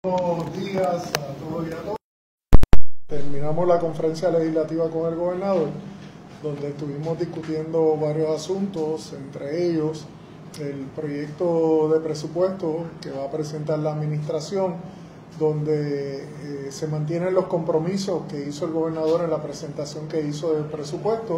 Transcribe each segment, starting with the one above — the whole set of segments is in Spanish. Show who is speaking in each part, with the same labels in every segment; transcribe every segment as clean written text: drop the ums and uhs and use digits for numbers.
Speaker 1: Buenos días a todos y a todas. Terminamos la conferencia legislativa con el gobernador, donde estuvimos discutiendo varios asuntos, entre ellos el proyecto de presupuesto que va a presentar la administración, donde se mantienen los compromisos que hizo el gobernador en la presentación que hizo del presupuesto,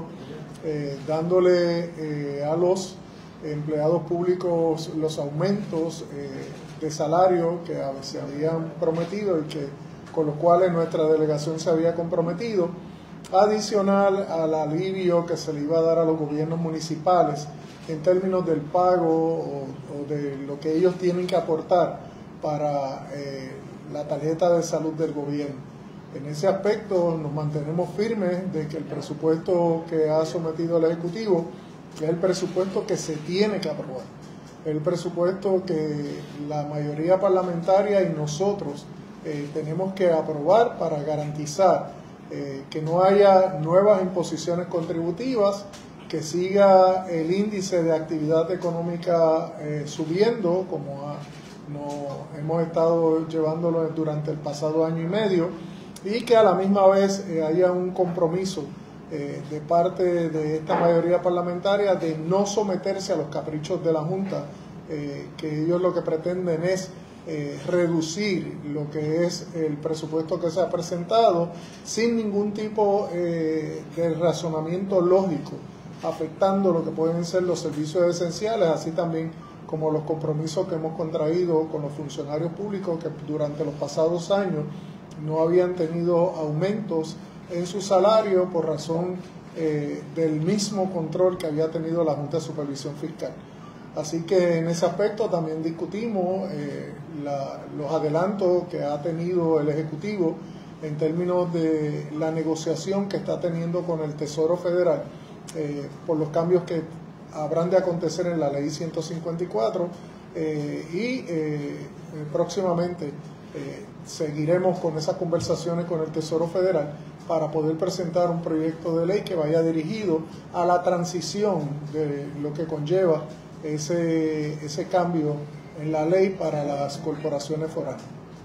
Speaker 1: dándole a los empleados públicos los aumentos de salario que se habían prometido y que con los cuales nuestra delegación se había comprometido, adicional al alivio que se le iba a dar a los gobiernos municipales en términos del pago o de lo que ellos tienen que aportar para la tarjeta de salud del gobierno. En ese aspecto nos mantenemos firmes de que el presupuesto que ha sometido el Ejecutivo es el presupuesto que se tiene que aprobar, el presupuesto que la mayoría parlamentaria y nosotros tenemos que aprobar para garantizar que no haya nuevas imposiciones contributivas, que siga el índice de actividad económica subiendo, como hemos estado llevándolo durante el pasado año y medio, y que a la misma vez haya un compromiso de parte de esta mayoría parlamentaria de no someterse a los caprichos de la Junta, que ellos lo que pretenden es reducir lo que es el presupuesto que se ha presentado sin ningún tipo de razonamiento lógico, afectando lo que pueden ser los servicios esenciales, así también como los compromisos que hemos contraído con los funcionarios públicos que durante los pasados años no habían tenido aumentos en su salario por razón del mismo control que había tenido la Junta de Supervisión Fiscal. Así que en ese aspecto también discutimos los adelantos que ha tenido el Ejecutivo en términos de la negociación que está teniendo con el Tesoro Federal por los cambios que habrán de acontecer en la Ley 154 y próximamente seguiremos con esas conversaciones con el Tesoro Federal para poder presentar un proyecto de ley que vaya dirigido a la transición de lo que conlleva ese cambio en la ley para las corporaciones foráneas.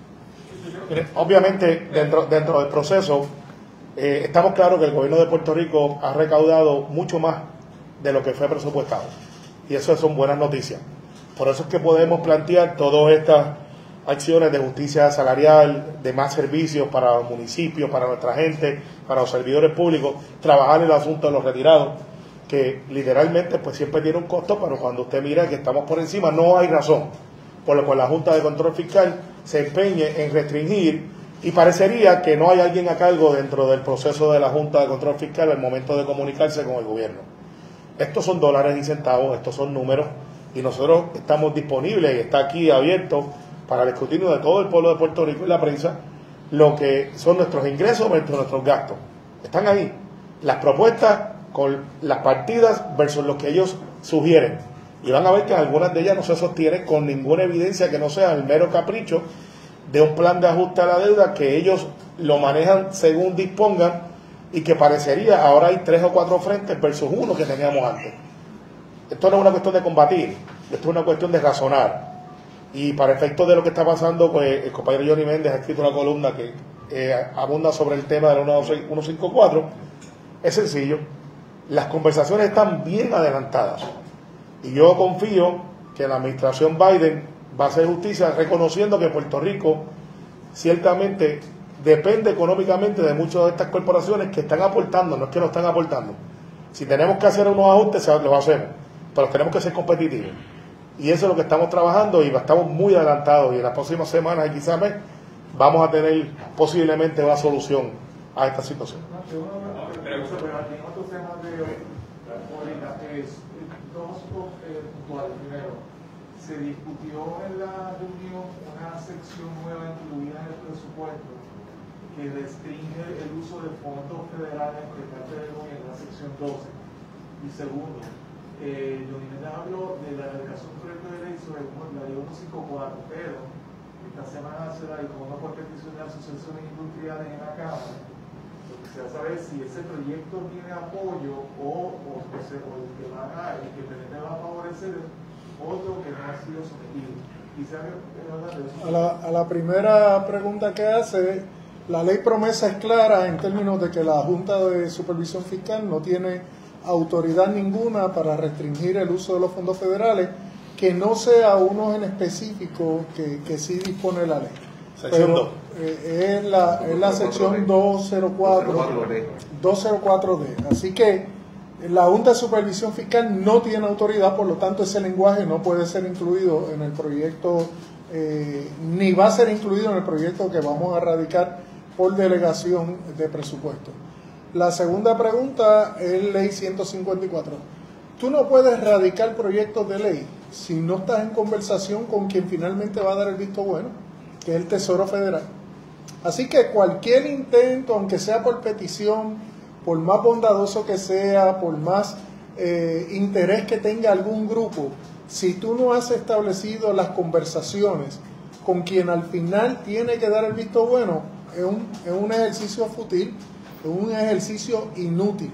Speaker 2: Obviamente, dentro del proceso, estamos claros que el gobierno de Puerto Rico ha recaudado mucho más de lo que fue presupuestado. Y eso son buenas noticias. Por eso es que podemos plantear todas estas acciones de justicia salarial, de más servicios para los municipios, para nuestra gente, para los servidores públicos, trabajar en el asunto de los retirados, que literalmente pues siempre tiene un costo, pero cuando usted mira que estamos por encima, no hay razón por lo cual la Junta de Control Fiscal se empeñe en restringir, y parecería que no hay alguien a cargo dentro del proceso de la Junta de Control Fiscal al momento de comunicarse con el gobierno. Estos son dólares y centavos, estos son números, y nosotros estamos disponibles y está aquí abierto para el escrutinio de todo el pueblo de Puerto Rico y la prensa lo que son nuestros ingresos versus nuestros gastos. Están ahí las propuestas con las partidas versus lo que ellos sugieren, y van a ver que algunas de ellas no se sostienen con ninguna evidencia que no sea el mero capricho de un plan de ajuste a la deuda que ellos lo manejan según dispongan, y que parecería ahora hay 3 o 4 frentes versus uno que teníamos antes. Esto no es una cuestión de combatir, esto es una cuestión de razonar. Y para efectos de lo que está pasando, pues el compañero Johnny Méndez ha escrito una columna que abunda sobre el tema de la 154. Es sencillo, las conversaciones están bien adelantadas, y yo confío que la administración Biden va a hacer justicia reconociendo que Puerto Rico ciertamente depende económicamente de muchas de estas corporaciones que están aportando, no es que no están aportando. Si tenemos que hacer unos ajustes, los hacemos, pero tenemos que ser competitivos. Y eso es lo que estamos trabajando, y estamos muy adelantados, y en las próximas semanas y quizás mes vamos a tener posiblemente una solución a esta situación.
Speaker 3: Primero, se discutió en la reunión una sección nueva incluida en el presupuesto que restringe el uso de fondos federales por parte del gobierno, la sección 12. Y segundo, Johnny Méndez habló de la erradicación del proyecto de ley sobre la ley 154, pero esta semana será, y como no por petición de asociaciones industriales en la Cámara, lo que se va a saber si ese proyecto tiene apoyo o el que pretende va a favorecer otro que no ha sido sometido. Quisiera hablar de eso.
Speaker 1: A la primera pregunta que hace, la ley promesa es clara en términos de que la Junta de Supervisión Fiscal no tiene autoridad ninguna para restringir el uso de los fondos federales, que no sea unos en específico que sí dispone la ley.
Speaker 2: Sección 2.
Speaker 1: Es la sección 204D. Así que la Junta de Supervisión Fiscal no tiene autoridad, por lo tanto ese lenguaje no puede ser incluido en el proyecto, ni va a ser incluido en el proyecto que vamos a radicar por delegación de presupuesto. La segunda pregunta es ley 154. Tú no puedes radicar proyectos de ley si no estás en conversación con quien finalmente va a dar el visto bueno, que es el Tesoro Federal. Así que cualquier intento, aunque sea por petición, por más bondadoso que sea, por más interés que tenga algún grupo, si tú no has establecido las conversaciones con quien al final tiene que dar el visto bueno, es un ejercicio fútil, es un ejercicio inútil.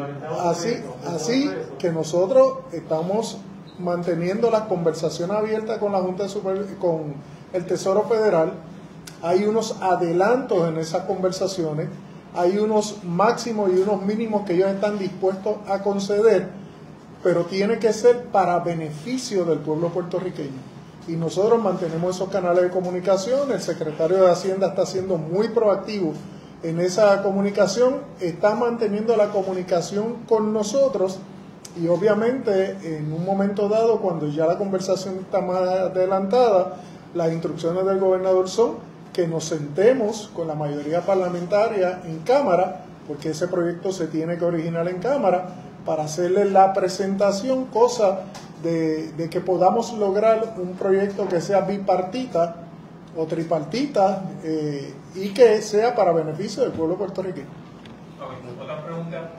Speaker 1: Así que nosotros estamos manteniendo las conversaciones abiertas con la Junta con el Tesoro Federal. Hay unos adelantos en esas conversaciones, hay unos máximos y unos mínimos que ellos están dispuestos a conceder, pero tiene que ser para beneficio del pueblo puertorriqueño. Y nosotros mantenemos esos canales de comunicación. El secretario de Hacienda está siendo muy proactivo en esa comunicación, está manteniendo la comunicación con nosotros, y obviamente en un momento dado, cuando ya la conversación está más adelantada, las instrucciones del gobernador son que nos sentemos con la mayoría parlamentaria en Cámara, porque ese proyecto se tiene que originar en Cámara, para hacerle la presentación, cosa de que podamos lograr un proyecto que sea bipartita o tripartita, y que sea para beneficio del pueblo puertorriqueño.
Speaker 4: Otra pregunta.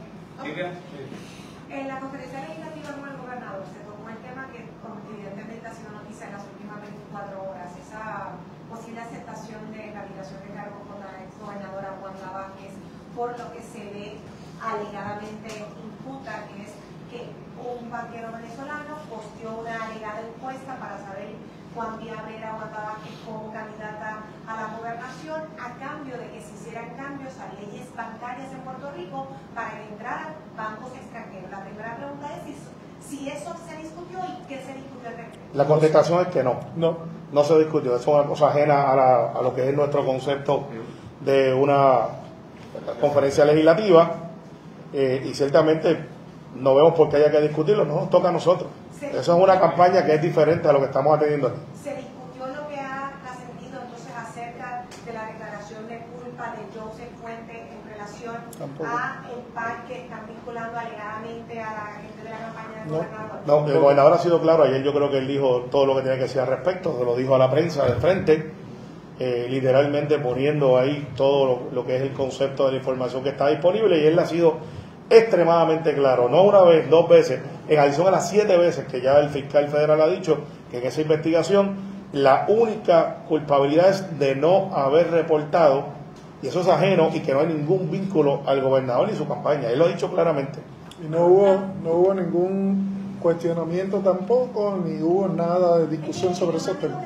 Speaker 5: En la conferencia legislativa con el gobernador se tocó el tema que evidentemente ha sido noticia en las últimas 24 horas, esa posible aceptación de la migración de cargos con la ex gobernadora Wanda Vázquez, por lo que se ve alegadamente imputa, que es que un banquero venezolano posteó una alegada encuesta para saber cuán viable era Wanda Vázquez como candidata a la gobernación, a cambio de que se hicieran cambios a leyes bancarias en Puerto Rico para que entraran bancos extranjeros. La primera pregunta es si eso se discutió y qué se discutió al respecto.
Speaker 2: La contestación es que no se discutió. Eso es una cosa ajena a lo que es nuestro concepto de una conferencia legislativa, y ciertamente no vemos por qué haya que discutirlo, no nos toca a nosotros. Eso es una campaña que es diferente a lo que estamos atendiendo aquí.
Speaker 5: ¿Se discutió lo que ha trascendido entonces acerca de la declaración de culpa de Joseph Fuentes en relación a el PAC que están vinculando alegadamente a la gente de la campaña del gobernador?
Speaker 2: No, el gobernador ha sido claro. Ayer yo creo que él dijo todo lo que tenía que decir al respecto, se lo dijo a la prensa de frente, literalmente poniendo ahí todo lo que es el concepto de la información que está disponible, y él ha sido extremadamente claro, no una vez, dos veces, en adición a las 7 veces que ya el fiscal federal ha dicho que en esa investigación la única culpabilidad es de no haber reportado, y eso es ajeno, y que no hay ningún vínculo al gobernador ni su campaña. Él lo ha dicho claramente.
Speaker 1: Y no hubo ningún cuestionamiento tampoco, ni hubo nada de discusión sobre esos temas.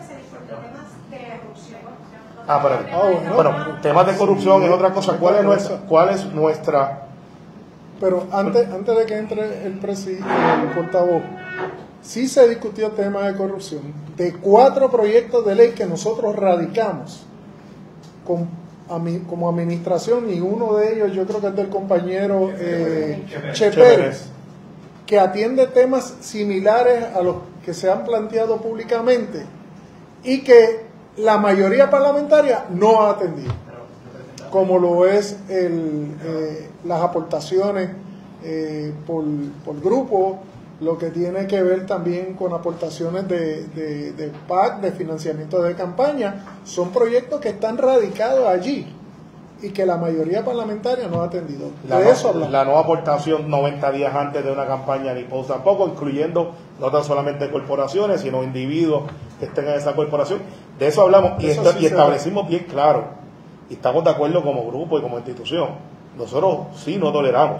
Speaker 2: Bueno, temas de corrupción es otra cosa. ¿Cuál es nuestra?
Speaker 1: Pero antes de que entre el portavoz, sí se discutió el tema de corrupción. De 4 proyectos de ley que nosotros radicamos como administración, y uno de ellos yo creo que es del compañero Che Pérez, que atiende temas similares a los que se han planteado públicamente y que la mayoría parlamentaria no ha atendido, como lo es las aportaciones por grupo, lo que tiene que ver también con aportaciones de PAC, de financiamiento de campaña. Son proyectos que están radicados allí y que la mayoría parlamentaria no ha atendido.
Speaker 2: La no aportación 90 días antes de una campaña, ni post tampoco, incluyendo no tan solamente corporaciones, sino individuos que estén en esa corporación. De eso hablamos y establecimos bien claro, y estamos de acuerdo como grupo y como institución. Nosotros sí no toleramos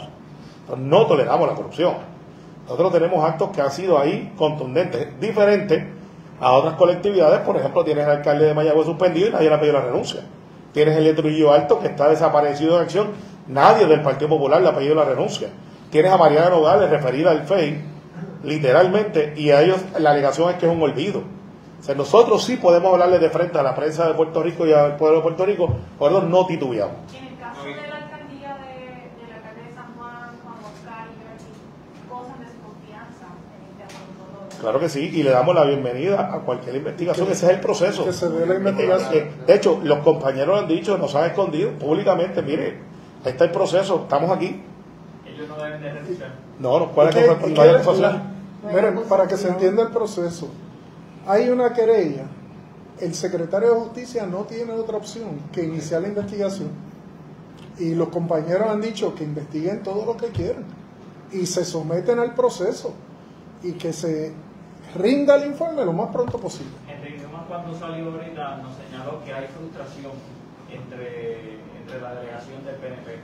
Speaker 2: la corrupción. Nosotros tenemos actos que han sido ahí contundentes, diferente a otras colectividades. Por ejemplo, tienes al alcalde de Mayagüez suspendido y nadie le ha pedido la renuncia. Tienes el de Trujillo Alto, que está desaparecido en acción, nadie del Partido Popular le ha pedido la renuncia. Tienes a Mariana Nogales referida al FEI, literalmente, y a ellos la alegación es que es un olvido. O sea, nosotros sí podemos hablarle de frente a la prensa de Puerto Rico y al pueblo de Puerto Rico, por eso no titubeamos.
Speaker 5: En el caso de la alcaldía del alcalde de San Juan, Juan Oscar, y cosas de desconfianza en este asunto.
Speaker 2: Claro que sí, y le damos la bienvenida a cualquier investigación, ese es el proceso.
Speaker 1: Que se dé la investigación.
Speaker 2: De hecho, los compañeros han dicho, nos han escondido públicamente, mire, ahí está el proceso, estamos aquí.
Speaker 4: Ellos no deben de renunciar.
Speaker 2: No, ¿cuál es
Speaker 1: Es
Speaker 2: la
Speaker 1: que
Speaker 2: acusación?
Speaker 1: miren, para que se entienda el proceso, hay una querella, el secretario de Justicia no tiene otra opción que iniciar la investigación, y los compañeros han dicho que investiguen todo lo que quieran y se someten al proceso y que se rinda el informe lo más pronto posible.
Speaker 6: Enrique Newman, cuando salió ahorita, nos señaló que hay frustración entre la delegación del PNP.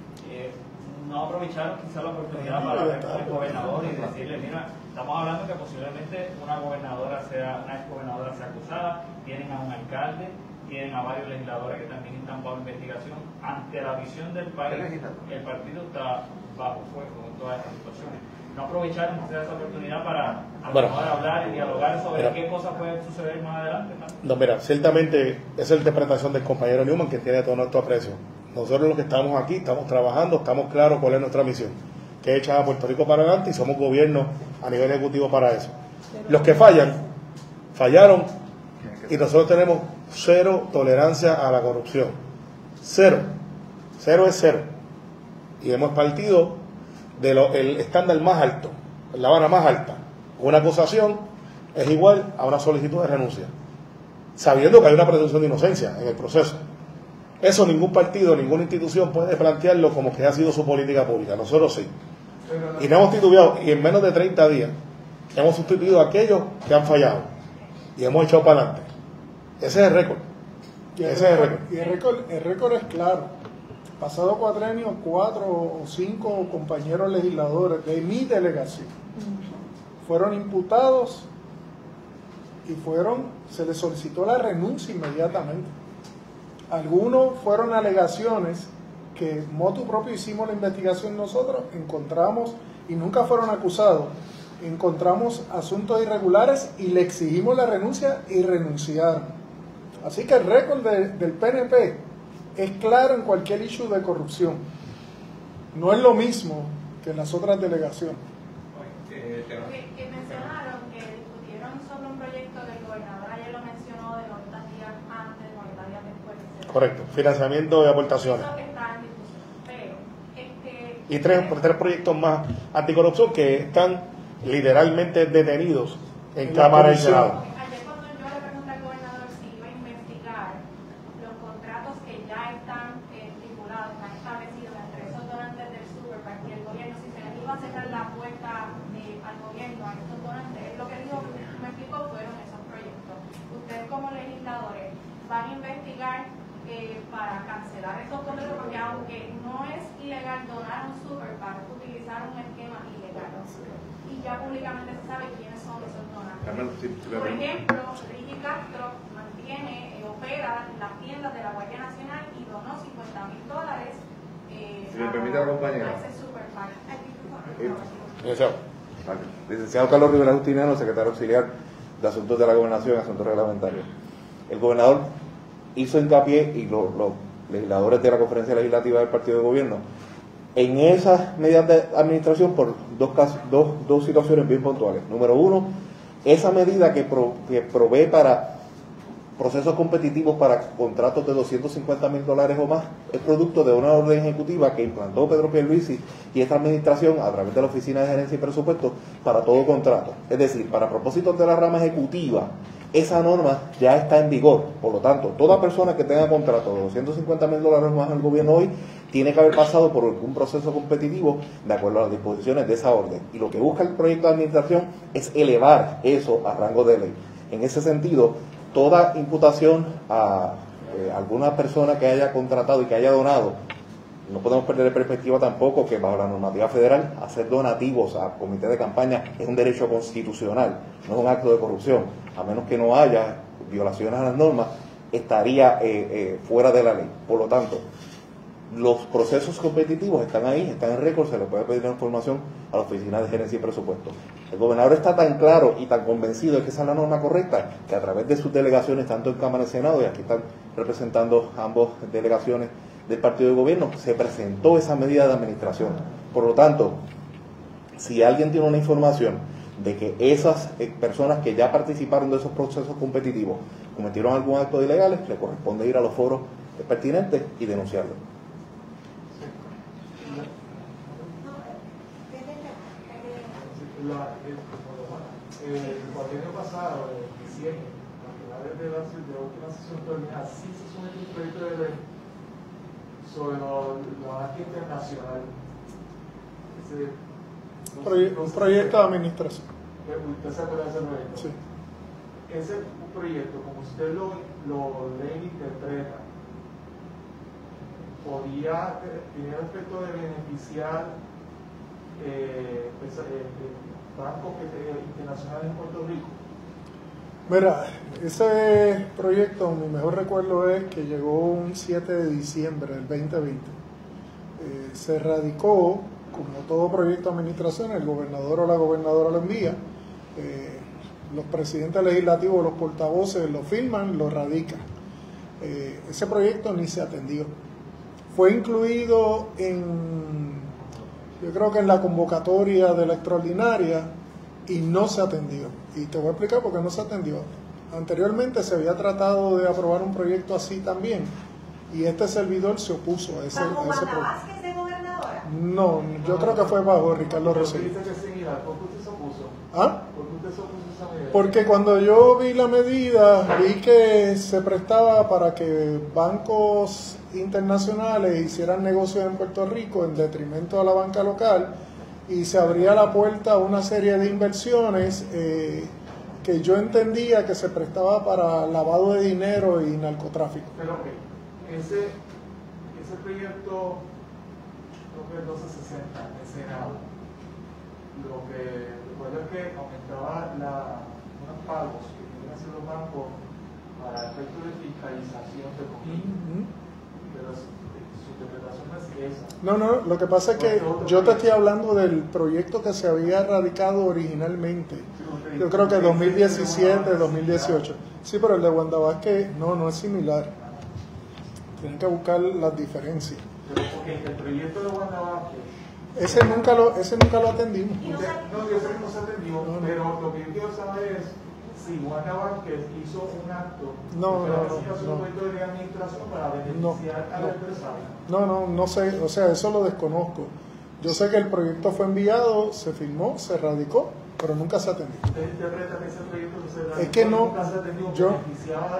Speaker 6: No aprovecharon quizá la oportunidad para hablar con el gobernador y decirle, mira, estamos hablando que posiblemente una exgobernadora sea acusada, tienen a un alcalde, tienen a varios legisladores que también están bajo investigación. Ante la visión del país, el partido está bajo fuego en todas estas situaciones. No aprovecharon quizá esa oportunidad para hablar y dialogar sobre qué cosas pueden suceder más adelante, ¿no?
Speaker 2: No, mira, ciertamente esa es la interpretación del compañero Newman, que tiene todo nuestro aprecio. Nosotros los que estamos aquí, estamos trabajando, estamos claros cuál es nuestra misión, que es echar a Puerto Rico para adelante, y somos gobierno a nivel ejecutivo para eso. Los que fallaron, y nosotros tenemos cero tolerancia a la corrupción. Cero es cero. Y hemos partido del estándar más alto, la vara más alta. Una acusación es igual a una solicitud de renuncia, sabiendo que hay una presunción de inocencia en el proceso. Eso ningún partido, ninguna institución puede plantearlo como que ha sido su política pública. Nosotros sí. Y no hemos titubeado, y en menos de 30 días hemos sustituido a aquellos que han fallado y hemos echado para adelante. Ese es el récord.
Speaker 1: Y el récord es claro. Pasado cuatrenio, 4 o 5 compañeros legisladores de mi delegación fueron imputados y se les solicitó la renuncia inmediatamente. Algunos fueron alegaciones que motu propio hicimos la investigación nosotros, encontramos, y nunca fueron acusados, encontramos asuntos irregulares y le exigimos la renuncia y renunciaron. Así que el récord del PNP es claro en cualquier issue de corrupción. No es lo mismo que en las otras delegaciones.
Speaker 5: Que mencionaron que discutieron sobre un proyecto que el gobernador ayer lo mencionó de 90 días antes, 90 días después, etc.
Speaker 2: Correcto, financiamiento y aportaciones.
Speaker 5: Eso está en discusión, pero
Speaker 2: Y tres proyectos más anticorrupción que están literalmente detenidos en Cámara y Senado.
Speaker 5: ayer cuando yo le pregunté al gobernador si iba a investigar los contratos que ya están estipulados, están establecidos entre esos donantes del Superpac y el gobierno, si se les iba a cerrar la puerta al gobierno, a estos donantes, él lo que dijo, me explicó, fueron esos proyectos. Ustedes como legisladores van a investigar para cancelar esos contratos, porque aunque no es ilegal donar a un Superpac, utilizar un esquema ilegal. Y ya públicamente se sabe quiénes son esos donantes. Por ejemplo, Ricky Castro opera las tiendas de la Guardia Nacional y donó $50,000
Speaker 7: si me permite la compañera.
Speaker 5: a ese Superpac.
Speaker 7: Licenciado Carlos Rivera Justiniano, secretario auxiliar de Asuntos de la Gobernación y Asuntos Reglamentarios. El gobernador hizo hincapié, y los legisladores de la Conferencia Legislativa del Partido de Gobierno, en esas medidas de administración por dos situaciones bien puntuales. Número uno, esa medida que provee para procesos competitivos para contratos de $250,000 o más es producto de una orden ejecutiva que implantó Pedro Pierluisi y esta administración a través de la Oficina de Gerencia y Presupuesto para todo contrato. Es decir, para propósitos de la rama ejecutiva, esa norma ya está en vigor. Por lo tanto, toda persona que tenga contrato de $250,000 más al gobierno hoy tiene que haber pasado por algún proceso competitivo de acuerdo a las disposiciones de esa orden. Y lo que busca el proyecto de administración es elevar eso a rango de ley. En ese sentido, toda imputación a alguna persona que haya contratado y que haya donado no podemos perder de perspectiva tampoco que bajo la normativa federal hacer donativos a comités de campaña es un derecho constitucional, no es un acto de corrupción, a menos que no haya violaciones a las normas, estaría fuera de la ley. Por lo tanto, los procesos competitivos están ahí, están en récord, se le puede pedir la información a la Oficina de Gerencia y Presupuesto. El gobernador está tan claro y tan convencido de que esa es la norma correcta, que a través de sus delegaciones, tanto en Cámara y Senado, y aquí están representando ambas delegaciones del partido de gobierno, se presentó esa medida de administración. Por lo tanto, si alguien tiene una información de que esas personas que ya participaron de esos procesos competitivos cometieron algún acto de ilegales, le corresponde ir a los foros pertinentes y denunciarlo.
Speaker 3: El cuatrienio pasado, en diciembre, a finales de la última sesión terminal, sí se sometió un proyecto de ley sobre la banca internacional.
Speaker 1: Un proyecto de administración.
Speaker 3: ¿Usted se acuerda de ese proyecto?
Speaker 1: Sí.
Speaker 3: Ese proyecto, como usted lo lee e interpreta, podía tener el efecto de beneficiar bancos internacionales en Puerto Rico.
Speaker 1: Mira, ese proyecto, mi mejor recuerdo es que llegó un 7 de diciembre del 2020. Se radicó, como todo proyecto de administración, el gobernador o la gobernadora lo envía, los presidentes legislativos, los portavoces lo firman, lo radican. Ese proyecto ni se atendió. Fue incluido yo creo que en la convocatoria de la extraordinaria y no se atendió. Y te voy a explicar por qué no se atendió. Anteriormente se había tratado de aprobar un proyecto así también y este servidor se opuso a ese proyecto.
Speaker 5: ¿Vázquez de gobernadora?
Speaker 1: No, yo creo que fue bajo Ricardo Rosselló.
Speaker 3: ¿Por qué usted se opuso?
Speaker 1: ¿Ah?
Speaker 3: ¿Por qué usted se opuso a esa medida?
Speaker 1: Porque cuando yo vi la medida, vi que se prestaba para que bancos internacionales hicieran negocios en Puerto Rico en detrimento a la banca local y se abría la puerta a una serie de inversiones que yo entendía que se prestaba para lavado de dinero y narcotráfico.
Speaker 3: Pero ok, ese proyecto creo que es 1260 en el Senado. Lo que recuerdo es que aumentaba unos pagos que tienen que hacer los bancos para efectos de fiscalización de comida. Pero su interpretación no es esa.
Speaker 1: No, lo que pasa es que yo te estoy hablando del proyecto que se había radicado originalmente. Yo creo que 2017, 2018. Sí, pero el de Wanda Vázquez no es similar. Tienen que buscar las diferencias.
Speaker 3: Pero porque el proyecto de Wanda Vázquez,
Speaker 1: ese nunca lo atendimos.
Speaker 3: yo sé que no se atendió, pero lo que yo quiero saber es si Wanda Vázquez hizo un acto de administración para beneficiar al empresario.
Speaker 1: No sé, o sea, eso lo desconozco. Yo sé que el proyecto fue enviado, se firmó, se radicó, pero nunca se atendió.
Speaker 3: ¿Usted interpreta que ese proyecto que se radicó
Speaker 1: Es que
Speaker 3: nunca se atendió, beneficiaba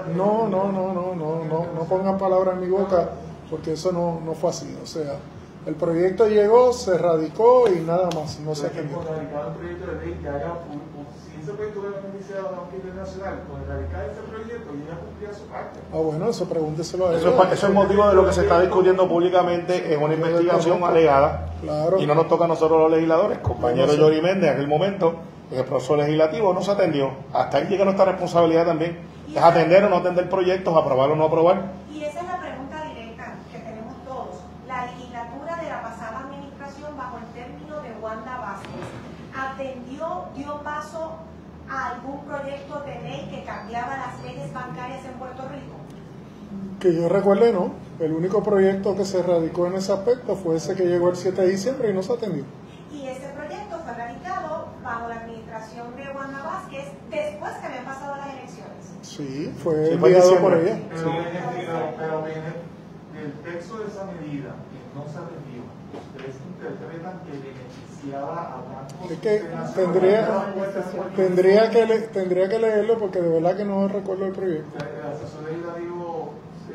Speaker 1: no pongan palabras en mi boca, porque eso no fue así. O sea, el proyecto llegó, se radicó y nada más, no se atendió.
Speaker 3: Con radicar un proyecto de ley que haga, si ese proyecto hubiera beneficiado a la banca internacional, con radicar ese proyecto, y ella cumplía su parte.
Speaker 1: Bueno, eso pregúnteselo a él.
Speaker 2: Eso es motivo de lo que se está discutiendo públicamente en una investigación alegada.
Speaker 1: Claro.
Speaker 2: Y no nos toca a nosotros los legisladores. Compañero Yori Méndez, en aquel momento, en el proceso legislativo, no se atendió. Hasta ahí llega nuestra responsabilidad también. Es atender o no atender proyectos, aprobar o no aprobar.
Speaker 5: Y esa es la pregunta directa que tenemos todos. La legislatura de la pasada administración, bajo el término de Wanda Vázquez, dio paso a algún proyecto de ley que cambiaba las leyes bancarias en Puerto Rico.
Speaker 1: Que yo recuerde, no. El único proyecto que se radicó en ese aspecto fue ese que llegó el 7 de diciembre y no se atendió.
Speaker 5: Y ese proyecto fue radicado bajo la administración de Wanda Vázquez después que habían pasado las elecciones.
Speaker 1: Sí, fue enviado por ella.
Speaker 3: Pero viene del texto de esa medida que no se atendió. Ustedes interpretan que beneficiaba a bancos.
Speaker 1: Es que tendría que leerlo porque de verdad que no recuerdo el proyecto.
Speaker 3: El asesor legislativo,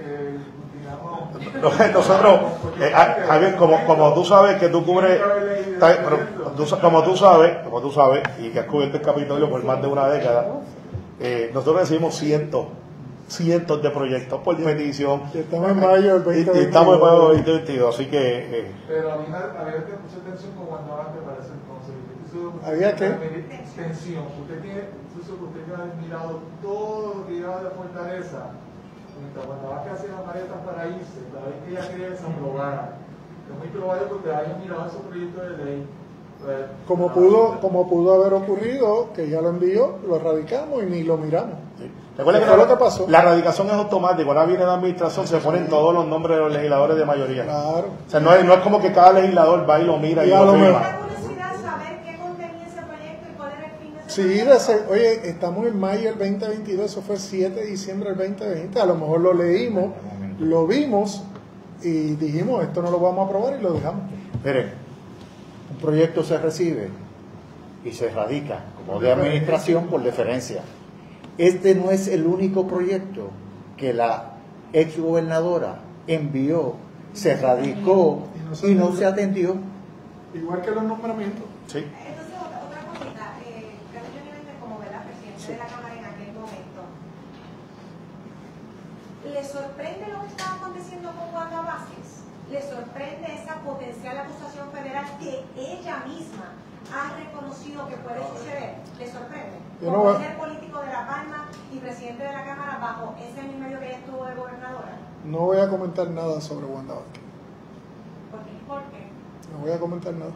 Speaker 2: Nosotros, Javier, como tú sabes que tú cubres, como tú sabes, y que has cubierto el Capitolio por más de una década, nosotros recibimos cientos cientos de proyectos por petición.
Speaker 1: Y estamos en mayo del 2022.
Speaker 2: Y estamos en mayo del 2022, así que...
Speaker 3: Pero había mucha tensión como cuando antes para ese entonces.
Speaker 1: ¿Había qué?
Speaker 3: Tensión. Usted que ha mirado todo lo que lleva de Fortaleza, cuando va que hacer las maletas para irse, la vez que ella quería que se aprobara. Es muy probable que usted haya mirado esos proyectos de ley.
Speaker 1: Como pudo haber ocurrido, que ya lo envió, lo radicamos y ni lo miramos.
Speaker 2: Sí. Recuerda que, lo que pasó. La radicación es automática. Ahora viene la administración, se ponen todos los nombres de los legisladores de mayoría.
Speaker 1: Claro.
Speaker 2: O sea, no es como que cada legislador va y lo mira y lo firma.
Speaker 5: curiosidad saber qué contenía ese proyecto y cuál era el fin de ese proyecto.
Speaker 1: Oye, estamos en mayo del 2022, eso fue 7 de diciembre del 2020. A lo mejor lo leímos, lo vimos y dijimos, esto no lo vamos a aprobar y lo dejamos.
Speaker 8: Miren, un proyecto se recibe y se radica como de administración por deferencia. Este no es el único proyecto que la exgobernadora envió, se radicó y no se atendió.
Speaker 1: Igual que los nombramientos.
Speaker 2: Sí.
Speaker 5: Entonces, otra cosita, Carlos Johnny como presidente de la Cámara en aquel momento, ¿le sorprende lo que está aconteciendo con Wanda Vázquez? ¿Le sorprende esa potencial acusación federal que ella misma ha reconocido que puede suceder? ¿Le sorprende? Como líder político de La Palma y presidente de la Cámara bajo ese año y medio que ella estuvo de gobernadora.
Speaker 1: No voy a comentar nada sobre Wanda Vázquez.
Speaker 5: ¿Por qué?
Speaker 1: No voy a comentar nada.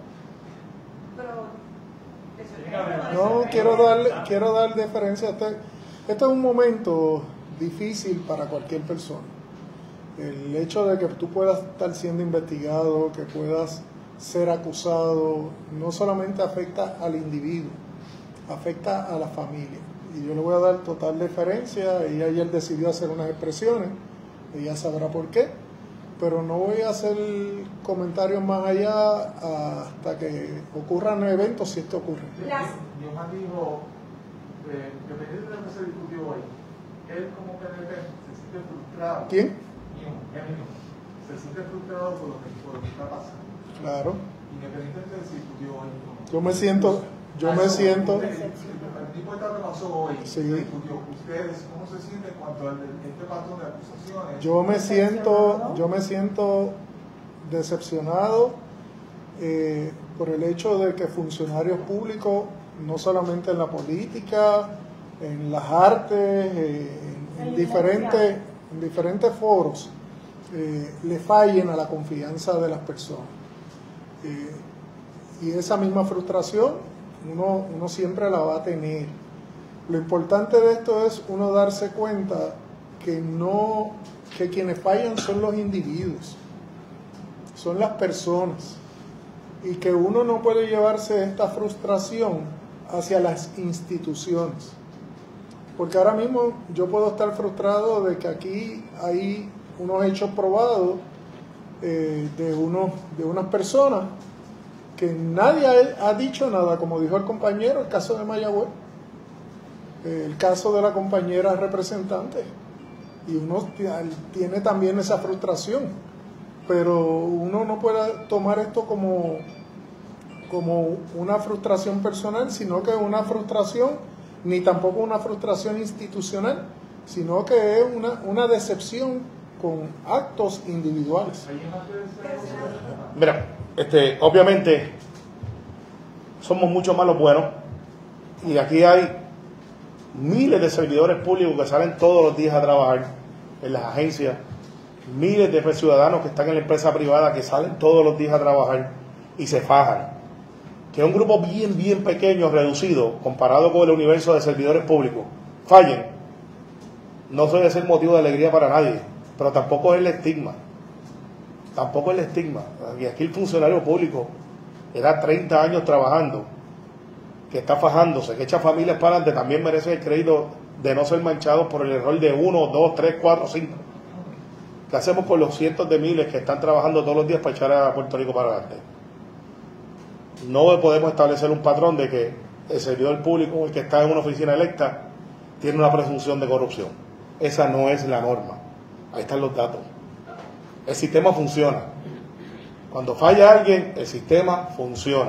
Speaker 5: Pero,
Speaker 1: No, quiero dar deferencia a usted. Esto es un momento difícil para cualquier persona. El hecho de que tú puedas estar siendo investigado, que puedas ser acusado, no solamente afecta al individuo, afecta a la familia. Y yo le voy a dar total deferencia. Ella ayer decidió hacer unas expresiones, ella sabrá por qué, pero no voy a hacer comentarios más allá hasta que ocurran eventos, si esto ocurre.
Speaker 3: Dios dijo, dependiendo de lo que se discutió hoy, él como PNP se siente frustrado.
Speaker 1: ¿Quién?
Speaker 3: Se siente frustrado por lo que está pasando.
Speaker 1: Claro.
Speaker 3: Independientemente de si discutió hoy.
Speaker 1: Yo me siento.
Speaker 3: El tipo de que pasó hoy,
Speaker 1: sí.
Speaker 3: Se discutió. ¿Ustedes cómo se sienten en cuanto a este patrón de acusaciones?
Speaker 1: Yo me siento decepcionado por el hecho de que funcionarios públicos, no solamente en la política, en las artes, en diferentes foros, le fallen a la confianza de las personas. Y esa misma frustración uno siempre la va a tener. Lo importante de esto es uno darse cuenta que quienes fallan son los individuos, son las personas, y que uno no puede llevarse esta frustración hacia las instituciones, porque ahora mismo yo puedo estar frustrado de que aquí hay unos hechos probados de unas personas que nadie ha dicho nada, como dijo el compañero, el caso de Mayagüez, el caso de la compañera representante, y uno tiene también esa frustración, pero uno no puede tomar esto como una frustración personal, sino que es una frustración, ni tampoco una frustración institucional, sino que es una decepción con actos individuales.
Speaker 2: Mira, obviamente somos mucho más los buenos, y aquí hay miles de servidores públicos que salen todos los días a trabajar en las agencias, miles de ciudadanos que están en la empresa privada que salen todos los días a trabajar y se fajan. Que un grupo bien pequeño, reducido, comparado con el universo de servidores públicos, fallen, no suele ser motivo de alegría para nadie, pero tampoco es el estigma. Tampoco es el estigma. Y aquí el funcionario público era 30 años trabajando, que está fajándose, que echa familias para adelante, también merece el crédito de no ser manchados por el error de 1, 2, 3, 4, 5. ¿Qué hacemos con los cientos de miles que están trabajando todos los días para echar a Puerto Rico para adelante? No podemos establecer un patrón de que el servidor público, el que está en una oficina electa, tiene una presunción de corrupción. Esa no es la norma. Ahí están los datos. El sistema funciona. Cuando falla alguien, el sistema funciona.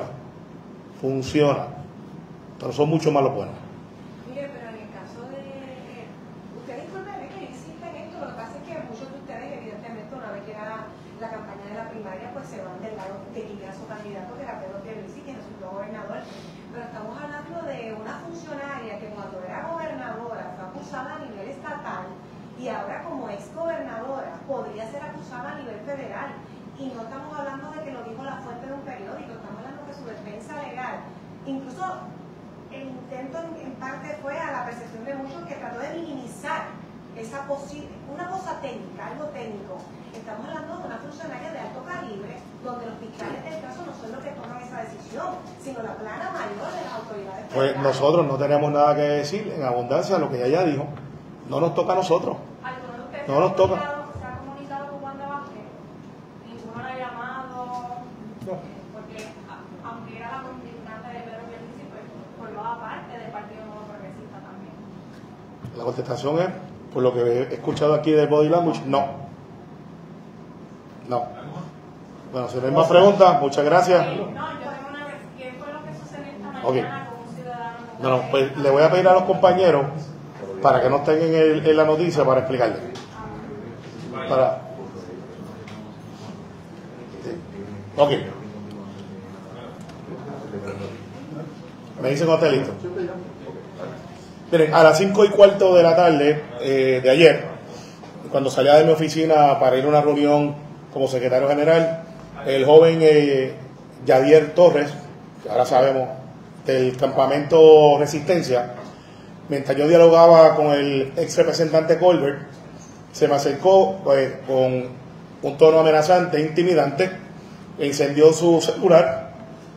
Speaker 2: Pero son mucho más los buenos.
Speaker 5: Mire, pero en el caso de... usted disculpe que dice la campaña de la primaria pues se van del lado que guía a su candidato, que era Pedro Pierluisi, quien resultó gobernador. Pero estamos hablando de una funcionaria que cuando era gobernadora fue acusada a nivel estatal y ahora como ex gobernadora podría ser acusada a nivel federal. Y no estamos hablando de que lo dijo la fuente de un periódico, estamos hablando de su defensa legal. Incluso el intento en parte fue a la percepción de muchos que trató de minimizar esa una cosa técnica, algo técnico. Estamos hablando de una funcionaria de alto calibre, donde los fiscales del caso no son los que toman esa decisión, sino la plana mayor de las autoridades federales.
Speaker 2: Pues nosotros no tenemos nada que decir, en abundancia, lo que ella dijo. No nos toca a nosotros. No nos toca.
Speaker 5: ¿Se ha comunicado con Wanda Vázquez? Ninguno la ha llamado, porque aunque era la contrincante de Pedro Pierluisi, pues formaba parte del Partido Nuevo Progresista también.
Speaker 2: La contestación es, por lo que he escuchado aquí del Body Language, no. No. Bueno, si no hay más preguntas, muchas gracias.
Speaker 5: No, yo tengo una vez. ¿Qué fue lo que sucedió esta mañana
Speaker 2: Okay.
Speaker 5: con un ciudadano?
Speaker 2: No, pues le voy a pedir a los compañeros para que no estén en la noticia para explicarles. Para. Ok. Me dicen cuando esté listo. Miren, a las 5:15 de la tarde de ayer, cuando salía de mi oficina para ir a una reunión como secretario general, el joven Yadier Torres, que ahora sabemos, del campamento Resistencia, mientras yo dialogaba con el ex representante Colbert, se me acercó pues, con un tono amenazante, intimidante, e incendió su celular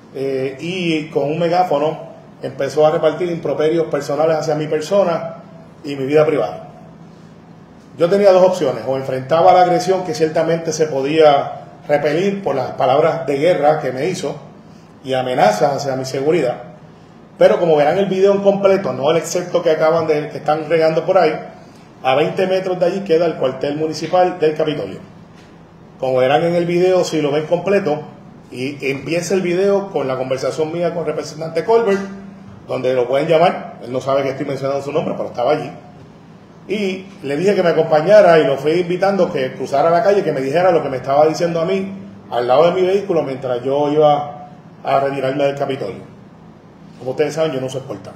Speaker 2: y con un megáfono empezó a repartir improperios personales hacia mi persona y mi vida privada. Yo tenía dos opciones: o enfrentaba la agresión que ciertamente se podía repelir por las palabras de guerra que me hizo y amenazas hacia mi seguridad, pero como verán el video en completo, no el excepto que que están regando por ahí, a 20 metros de allí queda el cuartel municipal del Capitolio. Como verán en el video, si lo ven completo, y empieza el video con la conversación mía con el representante Colbert, donde lo pueden llamar, él no sabe que estoy mencionando su nombre, pero estaba allí, y le dije que me acompañara y lo fui invitando que cruzara la calle, que me dijera lo que me estaba diciendo a mí al lado de mi vehículo mientras yo iba a retirarme del Capitolio. Como ustedes saben, yo no soy escolta.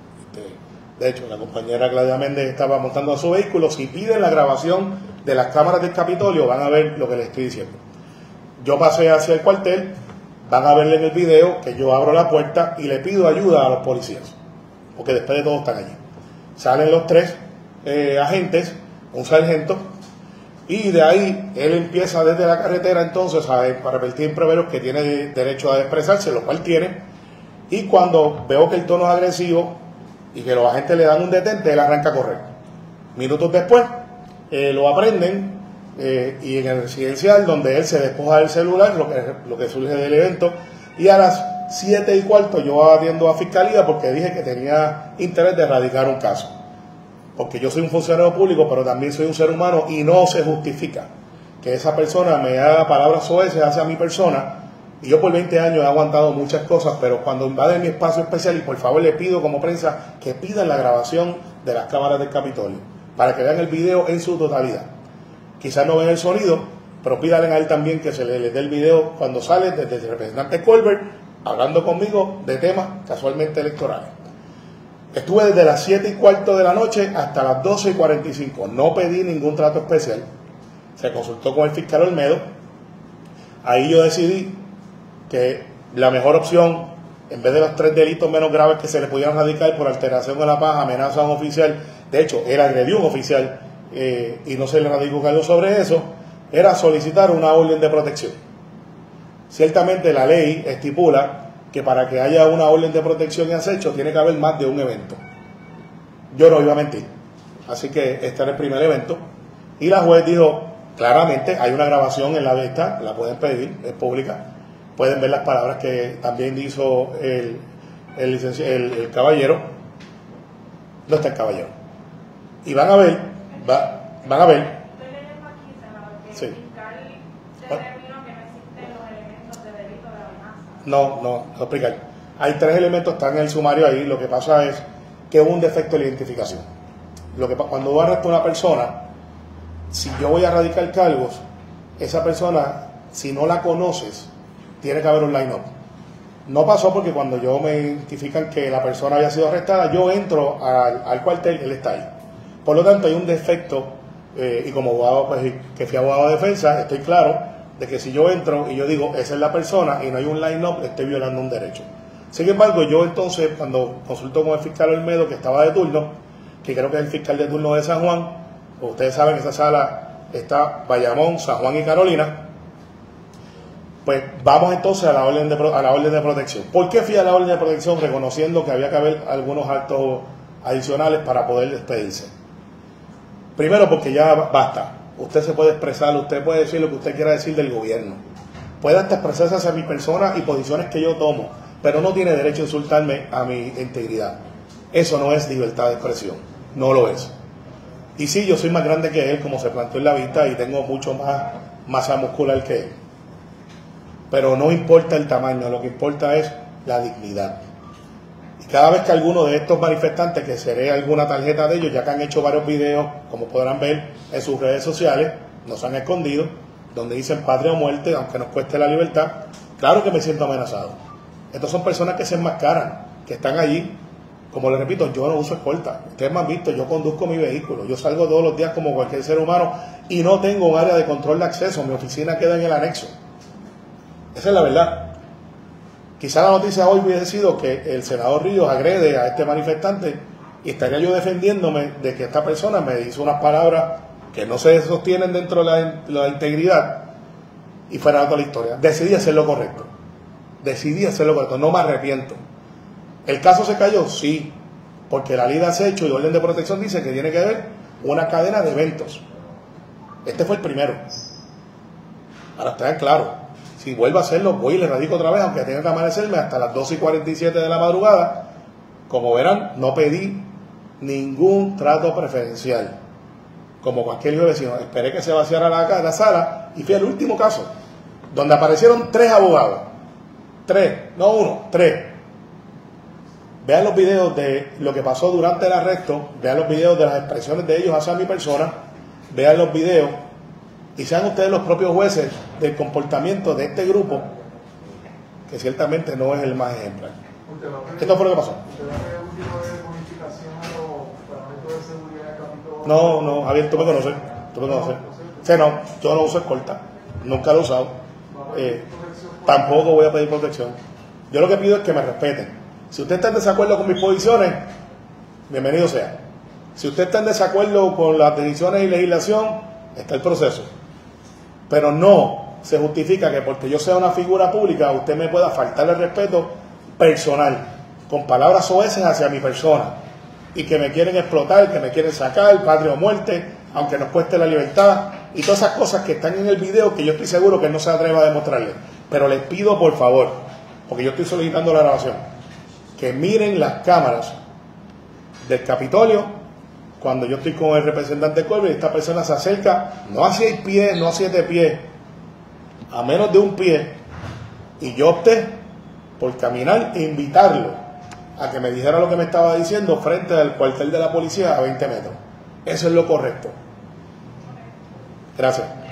Speaker 2: De hecho, la compañera Claudia Méndez estaba montando a su vehículo. Si piden la grabación de las cámaras del Capitolio, van a ver lo que les estoy diciendo. Yo pasé hacia el cuartel, van a ver en el video que yo abro la puerta y le pido ayuda a los policías, porque después de todo están allí. Salen los tres agentes, un sargento, y de ahí él empieza desde la carretera entonces a repetir improperios que tiene derecho a expresarse, lo cual tiene, y cuando veo que el tono es agresivo y que los agentes le dan un detente, él arranca a correr. Minutos después lo aprenden y en el residencial, donde él se despoja del celular, lo que surge del evento, y a las 7:15 yo atiendo a fiscalía porque dije que tenía interés de erradicar un caso, porque yo soy un funcionario público, pero también soy un ser humano, y no se justifica que esa persona me haga palabras soeces hacia mi persona. Y yo por 20 años he aguantado muchas cosas, pero cuando invaden mi espacio especial, y por favor le pido como prensa que pidan la grabación de las cámaras del Capitolio, para que vean el video en su totalidad. Quizás no ven el sonido, pero pídanle a él también que se le dé el video cuando sale desde el representante Colbert, hablando conmigo de temas casualmente electorales. Estuve desde las 7:15 de la noche hasta las 12:45, no pedí ningún trato especial. Se consultó con el fiscal Olmedo. Ahí yo decidí que la mejor opción, en vez de los 3 delitos menos graves que se le pudieran radicar por alteración de la paz, amenaza a un oficial, de hecho él agredió a un oficial y no se le radicó cargo sobre eso, era solicitar una orden de protección. Ciertamente la ley estipula que para que haya una orden de protección y acecho tiene que haber más de un evento. Yo no iba a mentir, así que este era el primer evento, y la juez dijo claramente, hay una grabación en la vista, la pueden pedir, es pública, pueden ver las palabras que también hizo el caballero. No está el caballero, y van a ver, van a ver.
Speaker 5: Estoy leyendo aquí, senador, que
Speaker 2: Sí.
Speaker 5: el fiscal determinó que no existen los elementos de delito de amenaza.
Speaker 2: No, voy a explicar. Hay 3 elementos, están en el sumario ahí. Lo que pasa es que hubo un defecto de identificación. Cuando uno arresta a una persona, si yo voy a radicar cargos, esa persona, si no la conoces, tiene que haber un line-up. No pasó porque cuando yo me identifican que la persona había sido arrestada, yo entro al cuartel, él está ahí. Por lo tanto, hay un defecto, y como abogado, pues, que fui abogado de defensa, estoy claro de que si yo entro y yo digo, esa es la persona, y no hay un line-up, estoy violando un derecho. Sin embargo, yo entonces, cuando consulto con el fiscal Olmedo, que estaba de turno, que creo que es el fiscal de turno de San Juan, ustedes saben, esa sala está Bayamón, San Juan y Carolina, pues vamos entonces a la orden de protección. ¿Por qué fui a la orden de protección? Reconociendo que había que haber algunos actos adicionales para poder despedirse. Primero, porque ya basta. Usted se puede expresar, usted puede decir lo que usted quiera decir del gobierno. Puede hasta expresarse hacia mi persona y posiciones que yo tomo, pero no tiene derecho a insultarme a mi integridad. Eso no es libertad de expresión, no lo es. Y sí, yo soy más grande que él, como se planteó en la vista, y tengo mucho más masa muscular que él. Pero no importa el tamaño, lo que importa es la dignidad. Y cada vez que alguno de estos manifestantes, que seré alguna tarjeta de ellos, ya que han hecho varios videos, como podrán ver en sus redes sociales, nos han escondido, donde dicen patria o muerte, aunque nos cueste la libertad, claro que me siento amenazado. Estos son personas que se enmascaran, que están allí. Como les repito, yo no uso escolta. Ustedes me han visto, yo conduzco mi vehículo. Yo salgo todos los días como cualquier ser humano y no tengo un área de control de acceso. Mi oficina queda en el anexo. Esa es la verdad. Quizá la noticia hoy hubiese sido que el senador Ríos agrede a este manifestante y estaría yo defendiéndome de que esta persona me hizo unas palabras que no se sostienen dentro de la integridad y fuera toda la historia. Decidí hacer lo correcto. No me arrepiento. ¿El caso se cayó? Sí, porque la ley de acecho y orden de protección dice que tiene que haber una cadena de eventos. Este fue el primero. Ahora estén claros, si vuelvo a hacerlo, voy y le radico otra vez, aunque tenga que amanecerme hasta las 12:47 de la madrugada. Como verán, no pedí ningún trato preferencial. Como cualquier vecino, esperé que se vaciara la sala y fui al último caso, donde aparecieron 3 abogados. 3, no 1, 3. Vean los videos de lo que pasó durante el arresto, vean los videos de las expresiones de ellos hacia mi persona, vean los videos y sean ustedes los propios jueces del comportamiento de este grupo, que ciertamente no es el más ejemplar. Esto fue lo que pasó.
Speaker 3: ¿Usted va a hacer algún tipo de modificación a los parámetros de seguridad del Capitolio?
Speaker 2: No, Javier, tú me conoces. Sí, no, yo no uso escolta, nunca lo he usado. Tampoco voy a pedir protección. Yo lo que pido es que me respeten. Si usted está en desacuerdo con mis posiciones, bienvenido sea. Si usted está en desacuerdo con las decisiones y legislación, está el proceso. Pero no se justifica que porque yo sea una figura pública, usted me pueda faltar el respeto personal, con palabras soeces hacia mi persona, y que me quieren explotar, que me quieren sacar, patria o muerte, aunque nos cueste la libertad, y todas esas cosas que están en el video que yo estoy seguro que no se atreva a demostrarle. Pero les pido por favor, porque yo estoy solicitando la grabación, que miren las cámaras del Capitolio cuando yo estoy con el representante del pueblo y esta persona se acerca, no a 6 pies, no a 7 pies, a menos de 1 pie, y yo opté por caminar e invitarlo a que me dijera lo que me estaba diciendo frente al cuartel de la policía a 20 metros. Eso es lo correcto. Gracias.